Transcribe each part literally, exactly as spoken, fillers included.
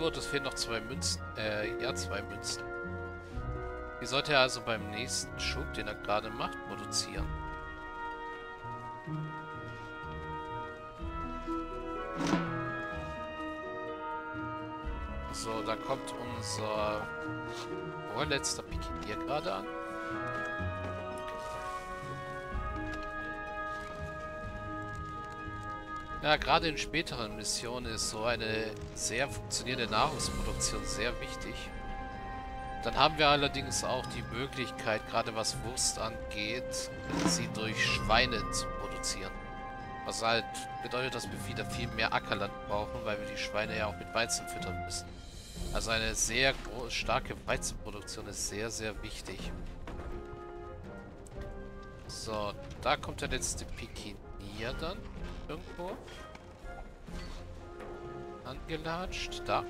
gut, es fehlen noch zwei Münzen. Äh, ja, zwei Münzen. Die sollte er also beim nächsten Schub, den er gerade macht, produzieren. So, da kommt unser vorletzter Pikinier gerade an. Ja, gerade in späteren Missionen ist so eine sehr funktionierende Nahrungsproduktion sehr wichtig. Dann haben wir allerdings auch die Möglichkeit, gerade was Wurst angeht, sie durch Schweine zu produzieren. Was halt bedeutet, dass wir wieder viel mehr Ackerland brauchen, weil wir die Schweine ja auch mit Weizen füttern müssen. Also eine sehr starke Weizenproduktion ist sehr, sehr wichtig. So, da kommt der letzte Pikinier dann irgendwo. Angelatscht, da.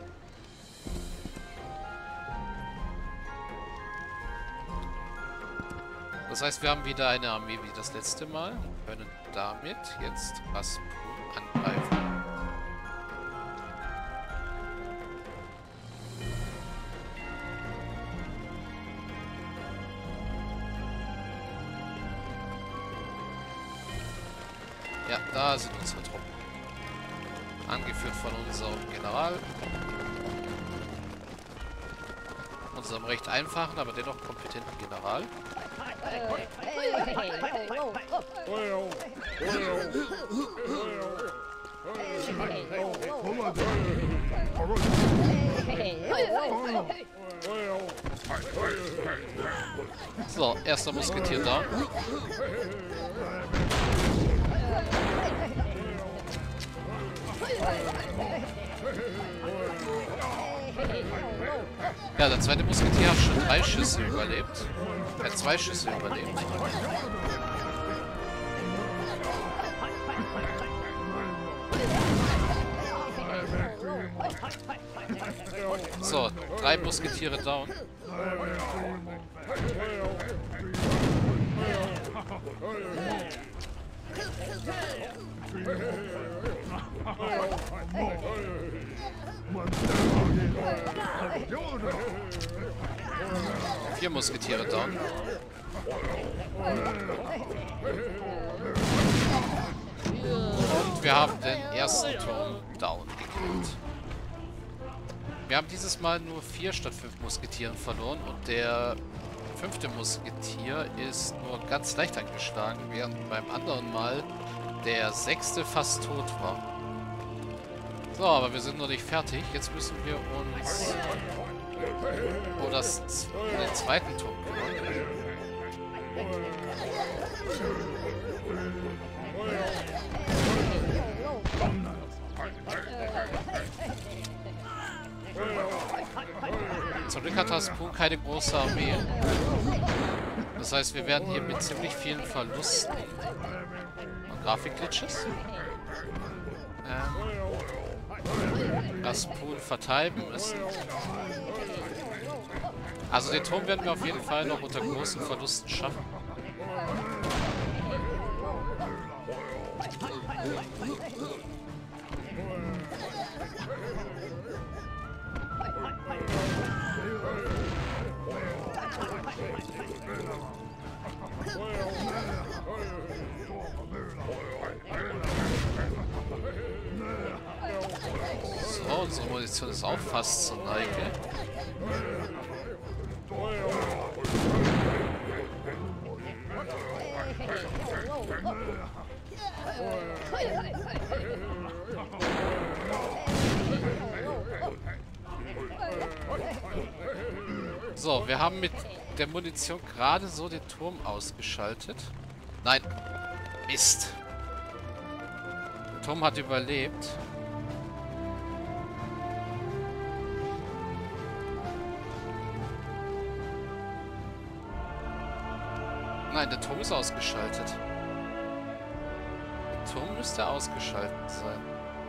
Das heißt, wir haben wieder eine Armee wie das letzte Mal und können damit jetzt Raspun angreifen. Ja, da sind unsere Truppen. Angeführt von unserem General. Unserem recht einfachen, aber dennoch kompetenten General. So, erster Musketier da. Ja, der zweite Musketier hat schon drei Schüsse überlebt. Er hat zwei Schüsse überlebt. So, drei Musketiere down. Vier Musketiere down. Und wir haben den ersten Turm down gekillt. Wir haben dieses Mal nur vier statt fünf Musketieren verloren und der fünfte Musketier ist nur ganz leicht angeschlagen, während beim anderen Mal der sechste fast tot war. So, aber wir sind noch nicht fertig. Jetzt müssen wir uns um das, den zweiten Turm kümmern. Zum Glück hat Raspun keine große Armee. Das heißt, wir werden hier mit ziemlich vielen Verlusten und Grafikglitches ähm, Raspun vertreiben müssen. Also den Turm werden wir auf jeden Fall noch unter großen Verlusten schaffen. So, unsere Munition ist auch fast zur Neige. So, wir haben mit der Munition gerade so den Turm ausgeschaltet. Nein. Mist. Der Turm hat überlebt. Nein, der Turm ist ausgeschaltet. Der Turm müsste ausgeschaltet sein.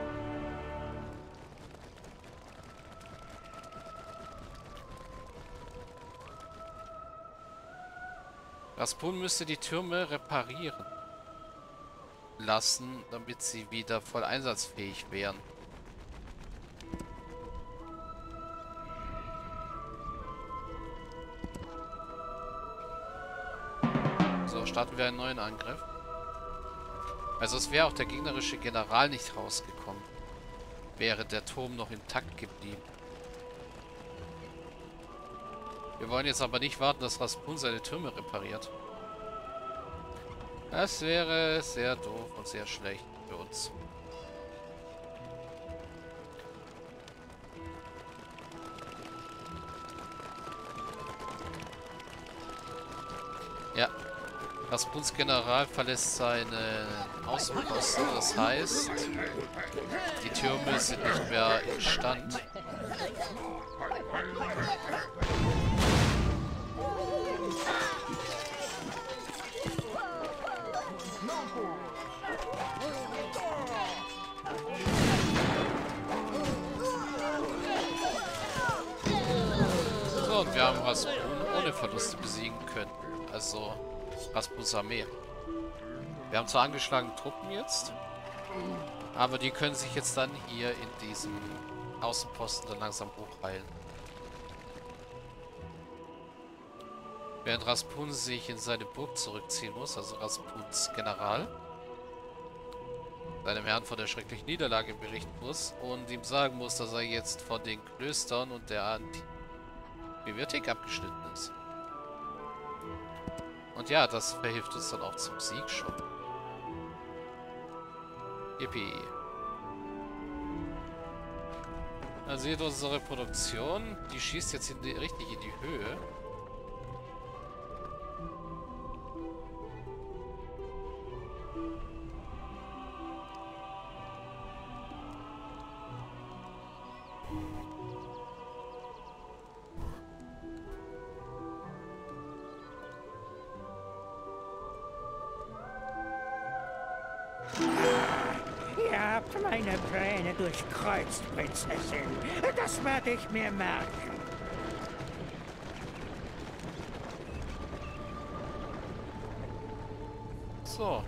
Raspun müsste die Türme reparieren lassen, damit sie wieder voll einsatzfähig wären. starten wir einen neuen Angriff. Also es wäre auch der gegnerische General nicht rausgekommen. Wäre der Turm noch intakt geblieben. Wir wollen jetzt aber nicht warten, dass Raspun seine Türme repariert. Das wäre sehr doof und sehr schlecht für uns. Ja. Raspuns General verlässt seine Außenposten, das heißt, die Türme sind nicht mehr instand. So, und wir haben Raspun ohne Verluste besiegen können. Also Raspuns Armee. Wir haben zwar angeschlagene Truppen jetzt, aber die können sich jetzt dann hier in diesem Außenposten dann langsam hochheilen. Während Raspun sich in seine Burg zurückziehen muss, also Raspuns General, seinem Herrn von der schrecklichen Niederlage berichten muss und ihm sagen muss, dass er jetzt von den Klöstern und der Anti-Bibliothek abgeschnitten ist. Und ja, das verhilft uns dann auch zum Sieg schon. Yippie. Da seht unsere Produktion, die schießt jetzt in die, richtig in die Höhe. Ihr habt meine Pläne durchkreuzt, Prinzessin. Das werde ich mir merken. So.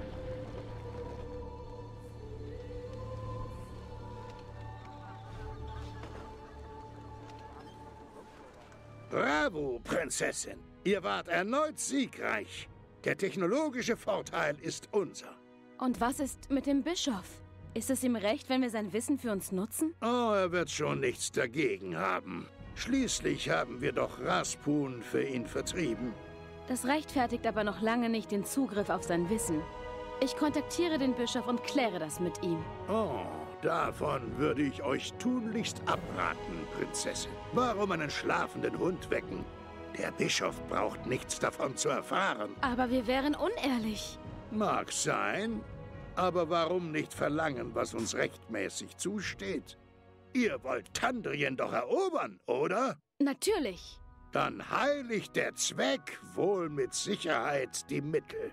Bravo, Prinzessin. Ihr wart erneut siegreich. Der technologische Vorteil ist unser. Und was ist mit dem Bischof? Ist es ihm recht, wenn wir sein Wissen für uns nutzen? Oh, er wird schon nichts dagegen haben. Schließlich haben wir doch Raspun für ihn vertrieben. Das rechtfertigt aber noch lange nicht den Zugriff auf sein Wissen. Ich kontaktiere den Bischof und kläre das mit ihm. Oh, davon würde ich euch tunlichst abraten, Prinzessin. Warum einen schlafenden Hund wecken? Der Bischof braucht nichts davon zu erfahren. Aber wir wären unehrlich. Mag sein, aber warum nicht verlangen, was uns rechtmäßig zusteht? Ihr wollt Tandrien doch erobern, oder? Natürlich. Dann heiligt der Zweck wohl mit Sicherheit die Mittel.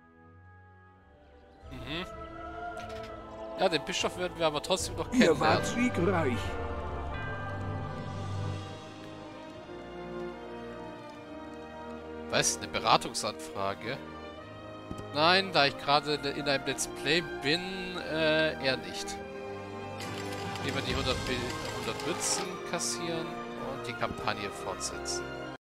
Mhm. Ja, den Bischof werden wir aber trotzdem noch Ihr wart kennenlernen. siegreich. Was? Eine Beratungsanfrage? Nein, da ich gerade in einem Let's Play bin, äh, eher nicht. Lieber die hundert Münzen kassieren und die Kampagne fortsetzen.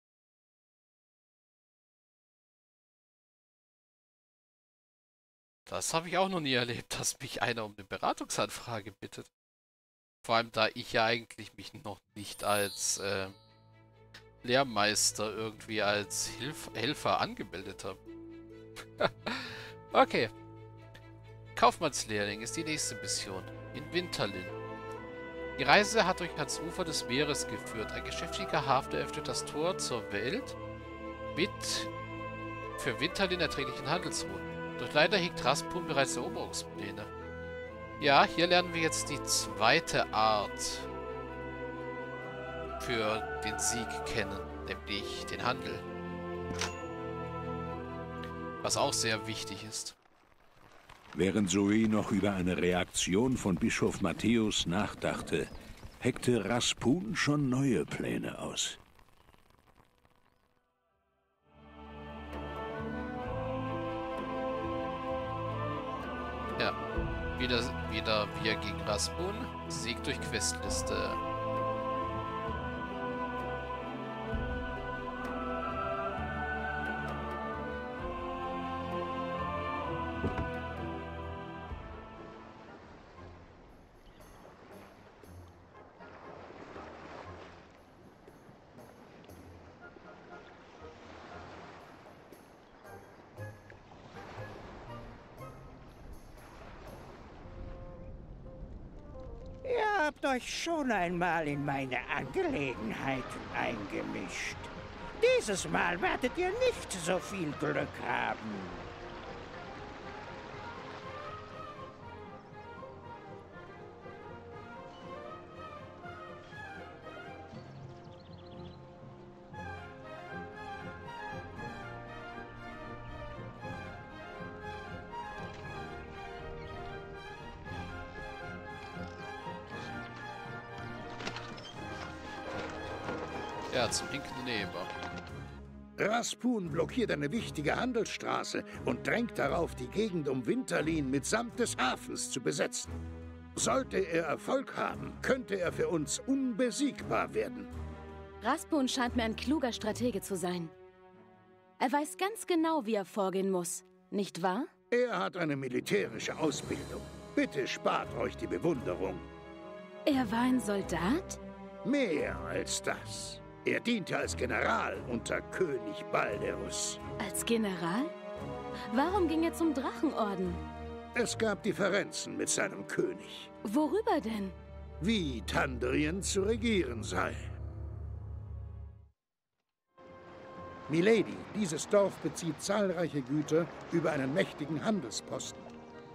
Das habe ich auch noch nie erlebt, dass mich einer um eine Beratungsanfrage bittet. Vor allem, da ich ja eigentlich mich noch nicht als äh, Lehrmeister irgendwie als Hilf Helfer angemeldet habe. Okay. Kaufmannslehrling ist die nächste Mission. In Winterlin. Die Reise hat euch ans Ufer des Meeres geführt. Ein geschäftiger Hafen öffnet das Tor zur Welt mit für Winterlin erträglichen Handelsrouten. Doch leider hegt Raspun bereits Eroberungspläne. Ja, hier lernen wir jetzt die zweite Art für den Sieg kennen, nämlich den Handel. Was auch sehr wichtig ist. Während Zoe noch über eine Reaktion von Bischof Matthäus nachdachte, heckte Raspun schon neue Pläne aus. Ja, wieder, wieder wir gegen Raspun. Sieg durch Questliste. habt euch schon einmal in meine Angelegenheiten eingemischt. Dieses Mal werdet ihr nicht so viel Glück haben. Ja, zum hinkenden Eber. Raspun blockiert eine wichtige Handelsstraße und drängt darauf, die Gegend um Winterlin mitsamt des Hafens zu besetzen. Sollte er Erfolg haben, könnte er für uns unbesiegbar werden. Raspun scheint mir ein kluger Stratege zu sein. Er weiß ganz genau, wie er vorgehen muss, nicht wahr? Er hat eine militärische Ausbildung. Bitte spart euch die Bewunderung. Er war ein Soldat? Mehr als das. Er diente als General unter König Balderus. Als General? Warum ging er zum Drachenorden? Es gab Differenzen mit seinem König. Worüber denn? Wie Tandrien zu regieren sei. Milady, dieses Dorf bezieht zahlreiche Güter über einen mächtigen Handelsposten.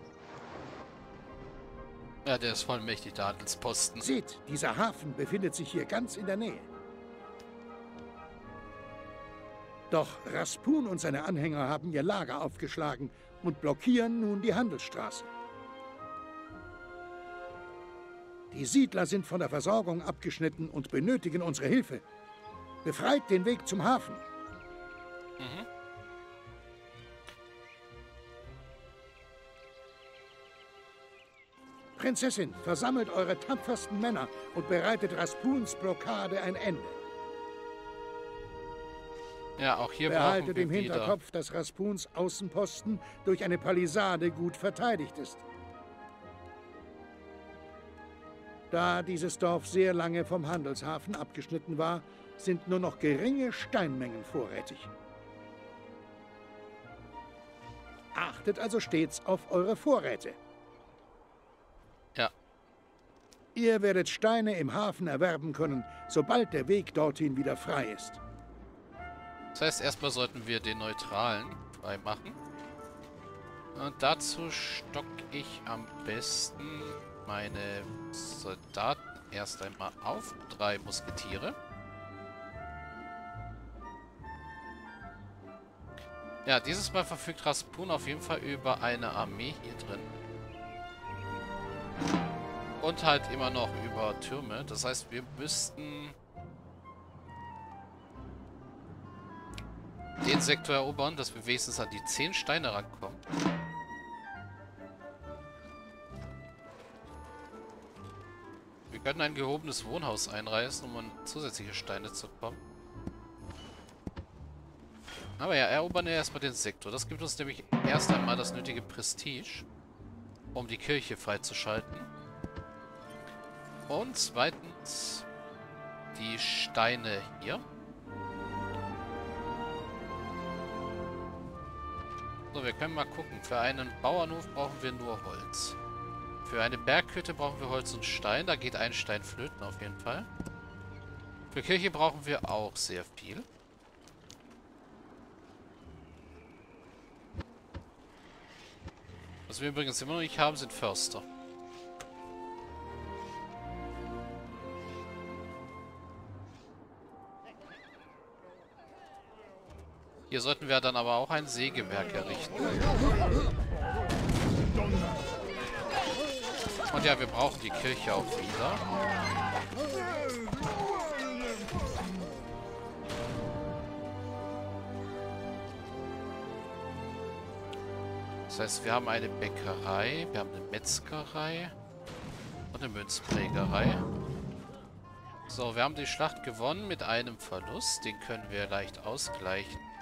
Ja, der ist voll mächtig, der Handelsposten. Seht, dieser Hafen befindet sich hier ganz in der Nähe. Doch Raspun und seine Anhänger haben ihr Lager aufgeschlagen und blockieren nun die Handelsstraße. Die Siedler sind von der Versorgung abgeschnitten und benötigen unsere Hilfe. Befreit den Weg zum Hafen. Mhm. Prinzessin, versammelt eure tapfersten Männer und bereitet Raspuns Blockade ein Ende. Ja, auch hier brauchen Behaltet wir im wieder... Hinterkopf, dass Raspuns Außenposten durch eine Palisade gut verteidigt ist. Da dieses Dorf sehr lange vom Handelshafen abgeschnitten war, sind nur noch geringe Steinmengen vorrätig. Achtet also stets auf eure Vorräte. Ja. Ihr werdet Steine im Hafen erwerben können, sobald der Weg dorthin wieder frei ist. Das heißt, erstmal sollten wir den Neutralen freimachen. Und dazu stocke ich am besten meine Soldaten erst einmal auf. Drei Musketiere. Ja, dieses Mal verfügt Raspun auf jeden Fall über eine Armee hier drin. Und halt immer noch über Türme. Das heißt, wir müssten den Sektor erobern, dass wir wenigstens an die zehn Steine rankommen. Wir können ein gehobenes Wohnhaus einreißen, um an zusätzliche Steine zu kommen. Aber ja, erobern wir erstmal den Sektor. Das gibt uns nämlich erst einmal das nötige Prestige, um die Kirche freizuschalten. Und zweitens die Steine hier. So, wir können mal gucken. Für einen Bauernhof brauchen wir nur Holz. Für eine Berghütte brauchen wir Holz und Stein. Da geht ein Stein flöten auf jeden Fall. Für Kirche brauchen wir auch sehr viel. Was wir übrigens immer noch nicht haben, sind Förster. Hier sollten wir dann aber auch ein Sägewerk errichten. Und ja, wir brauchen die Kirche auch wieder. Das heißt, wir haben eine Bäckerei, wir haben eine Metzgerei und eine Münzprägerei. So, wir haben die Schlacht gewonnen mit einem Verlust. Den können wir leicht ausgleichen.